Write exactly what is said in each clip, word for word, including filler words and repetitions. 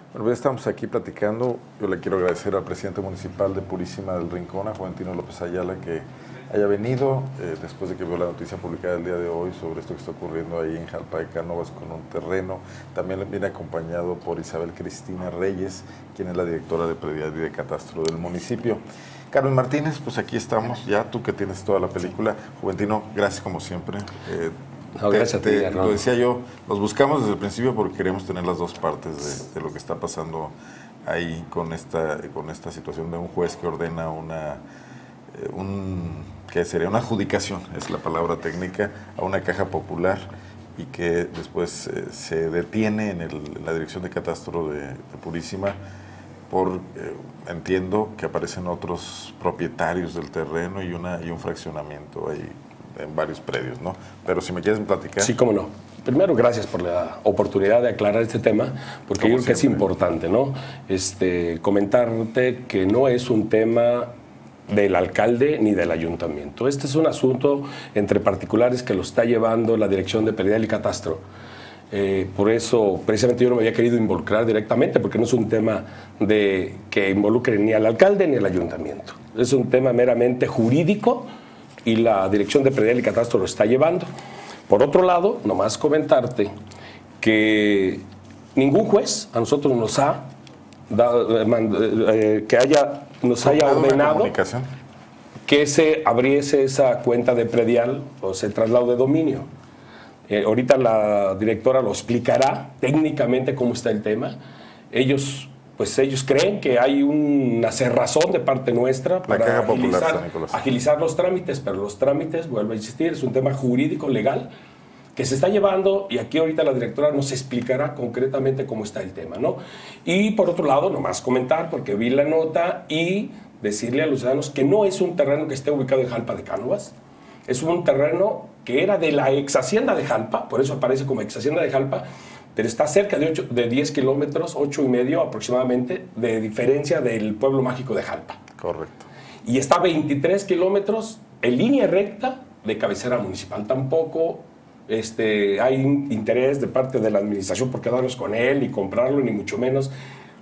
Bueno, ya estamos aquí platicando. Yo le quiero agradecer al presidente municipal de Purísima del Rincón, a Juventino López Ayala, que haya venido eh, después de que vio la noticia publicada el día de hoy sobre esto que está ocurriendo ahí en Jalpa de Cánovas con un terreno. También viene acompañado por Isabel Cristina Reyes, quien es la directora de Predial y de Catastro del municipio. Carmen Martínez, pues aquí estamos, ya tú que tienes toda la película. Juventino, gracias como siempre. Eh, No, gracias te, a ti, te, lo decía yo, los buscamos desde el principio porque queremos tener las dos partes de, de lo que está pasando ahí con esta, con esta situación de un juez que ordena una, eh, un, que sería una adjudicación, es la palabra técnica, a una caja popular y que después eh, se detiene en, el, en la dirección de catastro de, de Purísima por, eh, entiendo que aparecen otros propietarios del terreno y, una, y un fraccionamiento ahí en varios predios, ¿no? Pero si me quieres platicar. Sí, cómo no. Primero, gracias por la oportunidad de aclarar este tema, porque yo creo que es importante, ¿no? Este, comentarte que no es un tema del alcalde ni del ayuntamiento. Este es un asunto entre particulares que lo está llevando la Dirección de Predial y Catastro. Eh, por eso, precisamente yo no me había querido involucrar directamente, porque no es un tema de, que involucre ni al alcalde ni al ayuntamiento. Es un tema meramente jurídico y la Dirección de Predial y Catastro lo está llevando. Por otro lado, nomás comentarte que ningún juez a nosotros nos ha dado, eh, que haya, nos haya ordenado que se abriese esa cuenta de predial o ese traslado de dominio. Eh, ahorita la directora lo explicará técnicamente cómo está el tema. Ellos pues ellos creen que hay una cerrazón de parte nuestra para agilizar, agilizar los trámites, pero los trámites, vuelvo a insistir, es un tema jurídico, legal, que se está llevando y aquí ahorita la directora nos explicará concretamente cómo está el tema, ¿no? Y por otro lado, nomás comentar, porque vi la nota y decirle a los ciudadanos que no es un terreno que esté ubicado en Jalpa de Cánovas, es un terreno que era de la ex hacienda de Jalpa, por eso aparece como ex hacienda de Jalpa, pero está cerca de, ocho, de diez kilómetros, ocho y medio aproximadamente, de diferencia del pueblo mágico de Jalpa. Correcto. Y está a veintitrés kilómetros en línea recta de cabecera municipal. Tampoco este, hay interés de parte de la administración por quedarnos con él y comprarlo, ni mucho menos,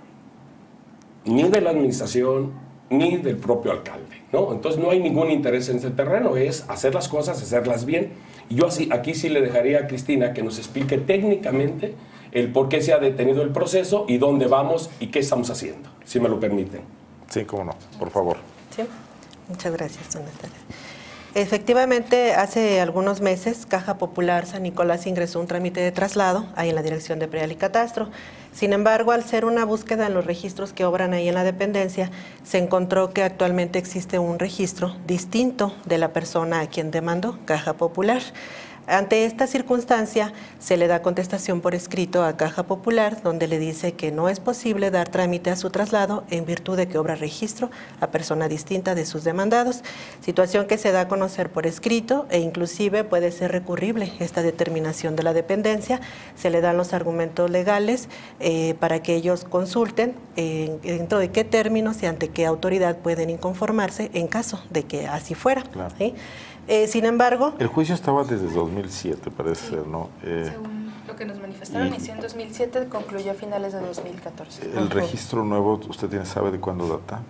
ni de la administración, ni del propio alcalde, ¿no? Entonces no hay ningún interés en ese terreno, es hacer las cosas, hacerlas bien. Y yo así, aquí sí le dejaría a Cristina que nos explique técnicamente el por qué se ha detenido el proceso y dónde vamos y qué estamos haciendo, si me lo permiten. Sí, cómo no, por favor. Sí, muchas gracias, buenas tardes. Efectivamente, hace algunos meses, Caja Popular San Nicolás ingresó un trámite de traslado ahí en la Dirección de Predial y Catastro. Sin embargo, al ser una búsqueda en los registros que obran ahí en la dependencia, se encontró que actualmente existe un registro distinto de la persona a quien demandó, Caja Popular. Ante esta circunstancia, se le da contestación por escrito a Caja Popular, donde le dice que no es posible dar trámite a su traslado en virtud de que obra registro a persona distinta de sus demandados, situación que se da a conocer por escrito e inclusive puede ser recurrible esta determinación de la dependencia. Se le dan los argumentos legales eh, para que ellos consulten eh, dentro de qué términos y ante qué autoridad pueden inconformarse en caso de que así fuera. Claro. ¿Sí? Eh, sin embargo... El juicio estaba desde dos mil siete, parece sí, ser, ¿no? Eh, según lo que nos manifestaron, inició en dos mil siete, concluyó a finales de dos mil catorce. ¿El uh-huh. registro nuevo, usted tiene, sabe de cuándo data?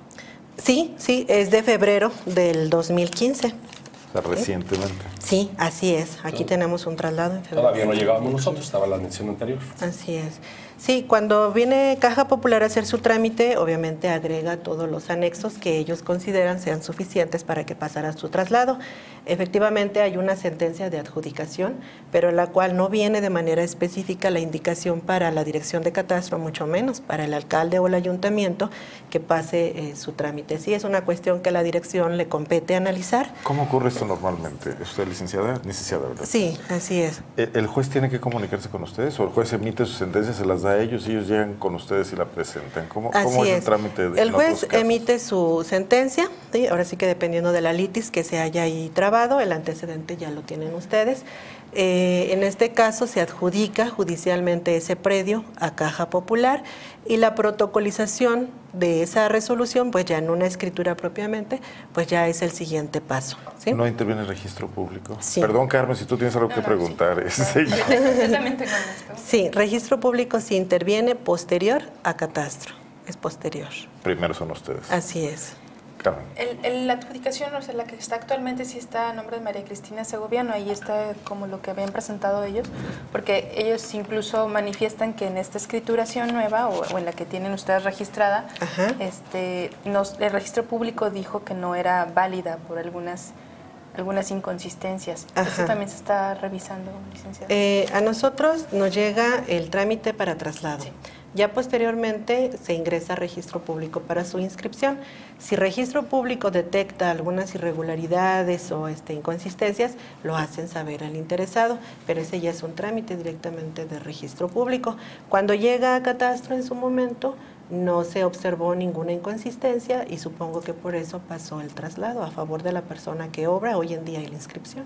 Sí, sí, es de febrero del dos mil quince. O sea, recientemente. Sí, así es. Aquí no. tenemos un traslado en febrero. Todavía no llegábamos nosotros, estaba la mención anterior. Así es. Sí, cuando viene Caja Popular a hacer su trámite, obviamente agrega todos los anexos que ellos consideran sean suficientes para que pasara su traslado. Efectivamente hay una sentencia de adjudicación, pero en la cual no viene de manera específica la indicación para la Dirección de Catastro, mucho menos para el alcalde o el ayuntamiento que pase eh, su trámite. Sí, es una cuestión que a la dirección le compete analizar. ¿Cómo ocurre esto normalmente? ¿Usted es licenciada? Licenciada, ¿verdad? Sí, así es. ¿El juez tiene que comunicarse con ustedes o el juez emite su sentencia, se las da a ellos y ellos llegan con ustedes y la presentan? ¿Cómo, cómo es el trámite? De, el juez emite su sentencia, ¿sí? Ahora sí que dependiendo de la litis que se haya ahí trabado, el antecedente ya lo tienen ustedes. Eh, en este caso se adjudica judicialmente ese predio a Caja Popular y la protocolización de esa resolución, pues ya en una escritura propiamente, pues ya es el siguiente paso, ¿sí? ¿No interviene el registro público? Sí. Perdón, Carmen, si tú tienes algo no, que no, preguntar. Sí. Sí. Yo también tengo esto. Sí, registro público sí interviene posterior a catastro, es posterior. Primero son ustedes. Así es. Carmen. El, el, la adjudicación, o sea, la que está actualmente sí está a nombre de María Cristina Segoviano, ahí está como lo que habían presentado ellos, porque ellos incluso manifiestan que en esta escrituración nueva o, o en la que tienen ustedes registrada, Ajá. este, nos, el registro público dijo que no era válida por algunas, algunas inconsistencias. Ajá. ¿Eso también se está revisando, licenciada? Eh, a nosotros nos llega el trámite para traslado. Sí. Ya posteriormente se ingresa a registro público para su inscripción. Si registro público detecta algunas irregularidades o este, inconsistencias, lo hacen saber al interesado, pero ese ya es un trámite directamente de registro público. Cuando llega a catastro en su momento, no se observó ninguna inconsistencia y supongo que por eso pasó el traslado a favor de la persona que obra hoy en día y la inscripción.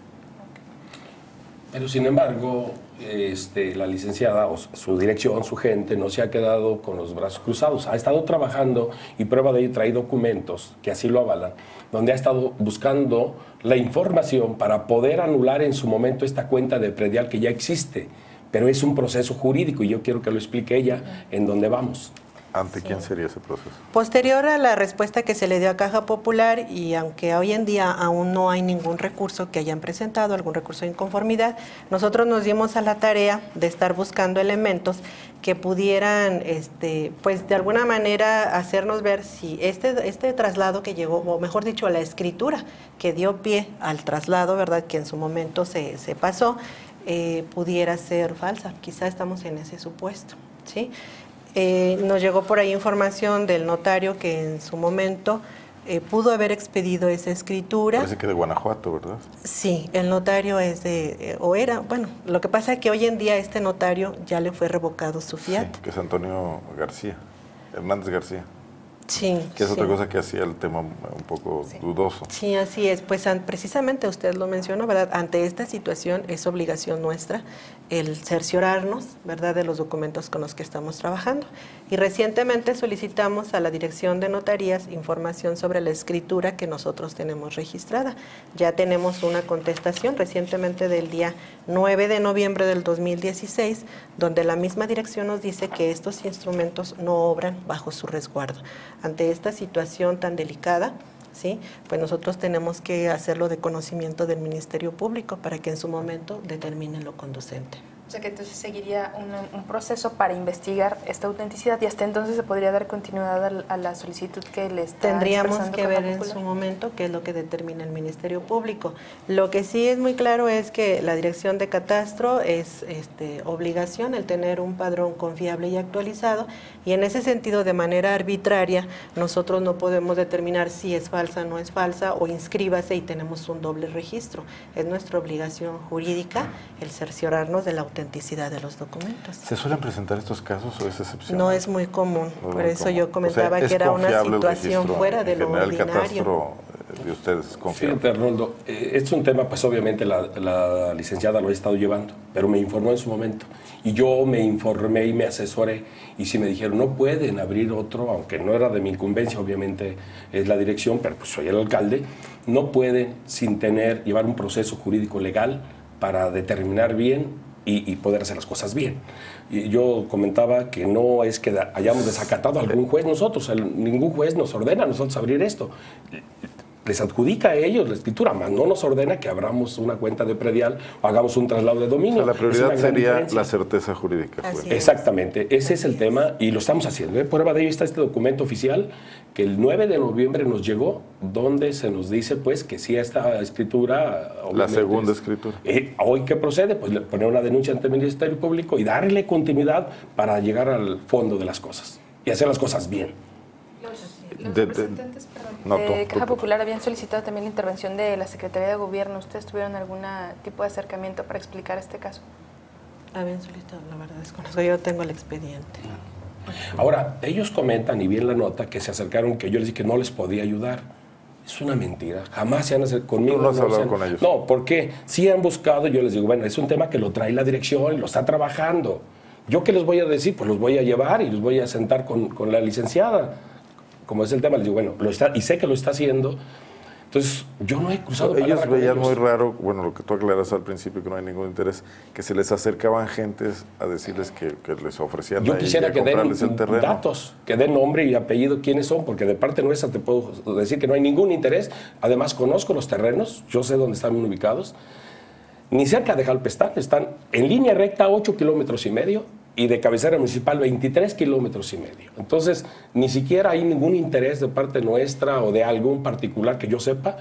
Pero sin embargo, este, la licenciada, o su dirección, su gente, no se ha quedado con los brazos cruzados. Ha estado trabajando y prueba de ello trae documentos que así lo avalan, donde ha estado buscando la información para poder anular en su momento esta cuenta de predial que ya existe. Pero es un proceso jurídico y yo quiero que lo explique ella en dónde vamos. ¿Ante Sí. quién sería ese proceso? Posterior a la respuesta que se le dio a Caja Popular y aunque hoy en día aún no hay ningún recurso que hayan presentado, algún recurso de inconformidad, nosotros nos dimos a la tarea de estar buscando elementos que pudieran, este, pues de alguna manera hacernos ver si este, este traslado que llegó, o mejor dicho, la escritura que dio pie al traslado, ¿verdad?, que en su momento se, se pasó, eh, pudiera ser falsa. Quizá estamos en ese supuesto, ¿sí? Eh, nos llegó por ahí información del notario que en su momento eh, pudo haber expedido esa escritura. Parece que de Guanajuato, ¿verdad? Sí, el notario es de, eh, o era, bueno, lo que pasa es que hoy en día este notario ya le fue revocado su fiat. Sí, que es Antonio García, Hernández García. Sí, Que es sí. otra cosa que hacía el tema un poco Sí. dudoso. Sí, así es. Pues an- precisamente usted lo mencionó, ¿verdad? Ante esta situación es obligación nuestra el cerciorarnos, ¿verdad?, de los documentos con los que estamos trabajando. Y recientemente solicitamos a la Dirección de Notarías información sobre la escritura que nosotros tenemos registrada. Ya tenemos una contestación recientemente del día nueve de noviembre del dos mil dieciséis, donde la misma dirección nos dice que estos instrumentos no obran bajo su resguardo. Ante esta situación tan delicada, ¿sí?, pues nosotros tenemos que hacerlo de conocimiento del Ministerio Público para que en su momento determine lo conducente. O sea que entonces seguiría un, un proceso para investigar esta autenticidad y hasta entonces se podría dar continuidad a la, a la solicitud que le está Tendríamos expresando que Caja ver en Popular. su momento qué es lo que determina el Ministerio Público. Lo que sí es muy claro es que la Dirección de Catastro es este, obligación el tener un padrón confiable y actualizado, y en ese sentido, de manera arbitraria, nosotros no podemos determinar si es falsa o no es falsa, o inscríbase y tenemos un doble registro. Es nuestra obligación jurídica el cerciorarnos de la autenticidad de los documentos. ¿Se suelen presentar estos casos o es excepcional? No es muy común, No es por muy eso común. yo comentaba O sea, ¿es que era una confiable el situación registro? fuera de En lo general, el ordinario. catastro eh, de ustedes es confiable. Fíjate, Arnoldo, eh, es un tema, pues obviamente la, la licenciada lo ha estado llevando, pero me informó en su momento. Y yo me informé y me asesoré, y sí me dijeron, no pueden abrir otro, aunque no era de mi incumbencia, obviamente es la dirección, pero pues soy el alcalde, no pueden sin tener, llevar un proceso jurídico legal para determinar bien y, y poder hacer las cosas bien. Y yo comentaba que no es que hayamos desacatado a algún juez nosotros, el, ningún juez nos ordena a nosotros abrir esto. Les adjudica a ellos la escritura, más no nos ordena que abramos una cuenta de predial o hagamos un traslado de O dominio. sea, la Es prioridad una gran sería diferencia. la certeza jurídica. Así pues. es. Exactamente, ese es el tema y lo estamos haciendo. ¿eh? Prueba de ello está este documento oficial que el nueve de noviembre nos llegó, donde se nos dice pues que sí esta escritura... La segunda es, escritura. Eh, ¿Hoy qué procede? Pues poner una denuncia ante el Ministerio Público y darle continuidad para llegar al fondo de las cosas y hacer las cosas bien. Los, los De- de- representantes perdón, no, de tú, Caja tú. Popular habían solicitado también la intervención de la Secretaría de Gobierno. ¿Ustedes tuvieron algún tipo de acercamiento para explicar este caso? Habían solicitado, la verdad desconozco, yo tengo el expediente. Ahora, ellos comentan, y bien la nota, que se acercaron, que yo les dije que no les podía ayudar, Es una mentira. Jamás se han acercado conmigo. ¿Tú no has no hablado han, con ellos? No, porque sí han buscado, yo les digo, bueno, es un tema que lo trae la dirección y lo está trabajando. ¿Yo qué les voy a decir? Pues los voy a llevar y los voy a sentar con, con la licenciada. Como es el tema, les digo, bueno, lo está, y sé que lo está haciendo. Entonces, yo no he cruzado Ellos palabra con veían ellos. muy raro, bueno, lo que tú aclaras al principio, que no hay ningún interés, que se les acercaban gentes a decirles que, que les ofrecían Yo a quisiera ella que den comprarles el terreno. datos, que den nombre y apellido quiénes son, porque de parte nuestra te puedo decir que no hay ningún interés. Además, conozco los terrenos, yo sé dónde están ubicados. Ni cerca de Jalpa están, están en línea recta ocho kilómetros y medio y de cabecera municipal veintitrés kilómetros y medio. Entonces, ni siquiera hay ningún interés de parte nuestra o de algún particular que yo sepa.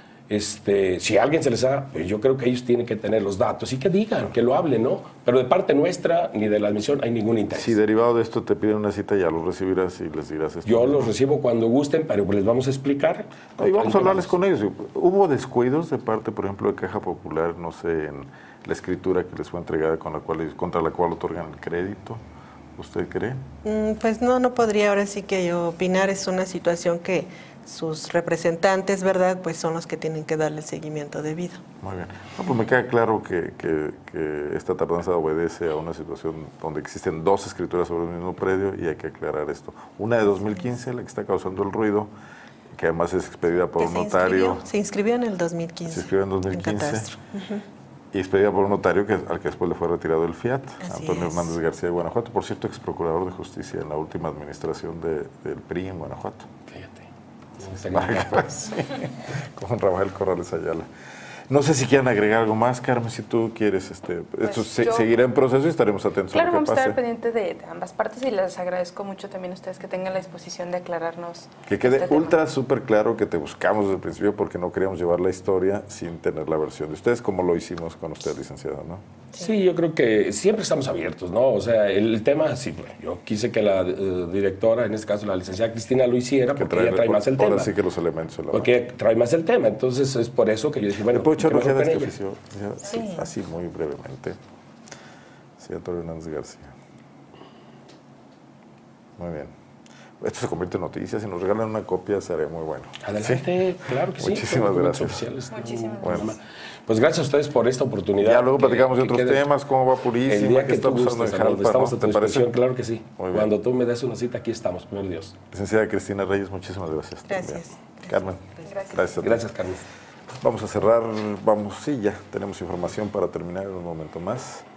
Este, si a alguien se les da, pues yo creo que ellos tienen que tener los datos y que digan, que lo hablen, ¿no? Pero de parte nuestra ni de la admisión hay ningún interés. Si derivado de esto te piden una cita, ya los recibirás y les dirás esto. Yo los recibo cuando gusten, pero les vamos a explicar. Y vamos a hablarles con ellos. ¿Hubo descuidos de parte, por ejemplo, de Caja Popular, no sé, en la escritura que les fue entregada con la cual, contra la cual otorgan el crédito? ¿Usted cree? Mm, Pues no, no podría ahora sí que yo opinar. Es una situación que sus representantes, ¿verdad?, pues son los que tienen que darle el seguimiento debido. Muy bien. No, pues me queda claro que, que, que esta tardanza obedece a una situación donde existen dos escrituras sobre el mismo predio y hay que aclarar esto. Una de dos mil quince, la que está causando el ruido, que además es expedida por Que un se notario. inscribió, se inscribió en el dos mil quince. Se inscribió en dos mil quince. En catastro. Ujú. Y expedida por un notario que, al que después le fue retirado el fiat, Así Antonio es. Hernández García de Guanajuato, por cierto, ex procurador de justicia en la última administración de, del P R I en Guanajuato. Fíjate. No tenía Ay, idea. pues, sí, con Rafael Corrales Ayala. No sé si quieren agregar algo más, Carmen, si tú quieres. Este, Pues esto se- yo- seguirá en proceso y estaremos atentos Claro, a lo vamos que a pase. estar pendientes de, de ambas partes y les agradezco mucho también a ustedes que tengan la disposición de aclararnos. Que quede este tema. ultra súper claro que te buscamos desde el principio porque no queríamos llevar la historia sin tener la versión de ustedes, como lo hicimos con usted, licenciado, ¿no? Sí, yo creo que siempre estamos abiertos, ¿no? O sea, el tema, sí, bueno, yo quise que la eh, directora, en este caso la licenciada Cristina, lo hiciera porque ella trae más el ahora tema. sí que los elementos se la Porque trae más el tema. Entonces es por eso que yo dije, bueno, ¿Me puedo echar ¿qué una mejor ojeada con de este ella? oficio? Ya, sí, Sí. así muy brevemente. Sí, Antonio Hernández García. Muy bien. Esto se convierte en noticias. Si nos regalan una copia, sería muy bueno. Adelante, claro que sí. Muchísimas son documentos gracias. oficiales, no Muchísimas hay problema. gracias. Pues gracias a ustedes por esta oportunidad. Ya luego que- platicamos de que otros quede- temas, cómo va Purísima, El día qué que está tú pasando gustes, en Arnoldo, Jalpa, estamos ¿no? a tu ¿Te parece? disposición, claro que sí. Muy bien. Cuando tú me des una cita, aquí estamos, primer Dios. Licenciada Cristina Reyes, muchísimas gracias. Gracias. también. Carmen, Gracias. gracias. a ti. Gracias, Carmen. Vamos a cerrar, vamos, sí, ya tenemos información para terminar en un momento más.